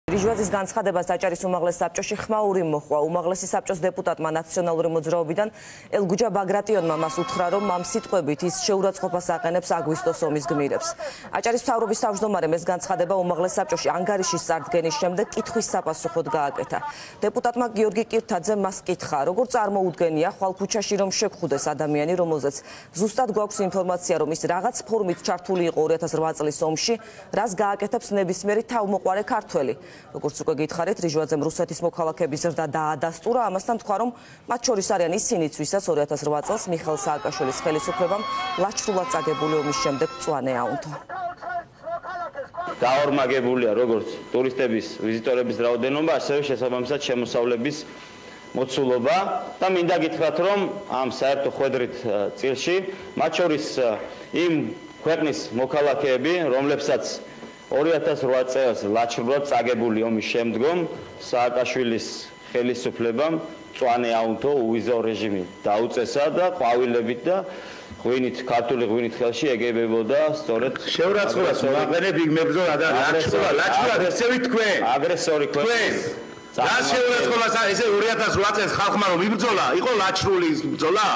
რიჟვაძის განცხადებას აჭარის უმაღლეს საბჭოში ხმაური მოჰყვა. უმაღლესი საბჭოს დეპუტატმა ნაციონალური მოძრაობიდან ელგუჯა ბაგრატიონმა მას უთხრა, რომ ამ სიტყვებით ის შეურაცხყოფას აყენებს აგვისტოს ომის გმირებს. აჭარის მთავრობის თავმჯდომარემ ეს განცხადება უმაღლეს საბჭოში ანგარიშის წარდგენის შემდეგ კითხვის საპასუხოდ გააკეთა. დეპუტატმა გიორგი კირთაძემ მას კითხა, როგორ წარმოუდგენია ხვალ ქუჩაში რომ შეგხვდეს ადამიანი, რომელზეც ზუსტად გვაქვს ინფორმაცია, რომ ის რაღაც ფორმით ჩართული იყო 2008 წლის ომში, რას გააკეთებს ნებისმიერი თავმოყარე ქართველი. როგორც უკვე გითხარით, რიჟვაძემ რუსეთის მოქალაქეების ზრდა დაადასტურა, ამასთან თქვა, რომ მათ შორის არიან ისინიც, ვისაც 2008 წელს მიხეილ სააკაშვილის ხელისუფლებამ ლაჩრულად წაგებული ომის შემდეგ მწვანე აუნთო. გაორმაგებულია როგორც ტურისტების, ვიზიტორების რაოდენობა, ასევე შესაბამისად შემოსავლების მოცულობა და მინდა გითხრათ, რომ ამ საერთო ხვედრით წილში, მათ შორის იმ ქვეყნის მოქალაქეები, რომლებსაც 2008 წელს ლაჩრულად წაგებული ომის შემდგომ სააკაშვილის ხელისუფლებამ მწვანე აუნთო უვიზო რეჟიმი დაუწესა და ყვავილებით და ღვინით, ქართული ღვინით ხელში ეგებებოდა სწორედ შეურაცხყოფას ვაყენებ იქ მებრძოლა და ლაჩრულად ესევით თქვენ აგრესორი ქვეყნის რა შეურაცხყოფას ესე 2008 წელს ხალხმა რომ იბრძოლა იყო ლაჩრული ბრძოლა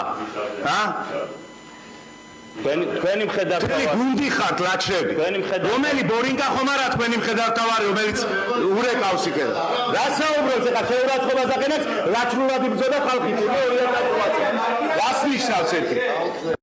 თქვენი მხედართმთავარი გუნდი ხართ ლაჩრები რომელი ბორინკა ხომ არა თქვენი მხედართმთავარი რომელიც ურეკავს იქენ რა საუბრობს ეხლა შეურაცხყოფას აყენებს ლაჩრულად იბრძოდა ხალხი 2008 წელს რას ნიშნავს ერთი